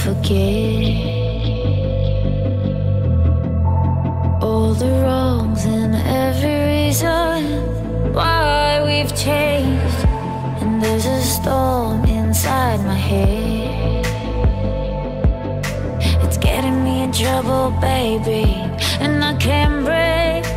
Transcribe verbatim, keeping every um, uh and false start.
forget all the wrongs and every reason why we've changed. And there's a storm inside my head, it's getting me in trouble, baby, and I can't break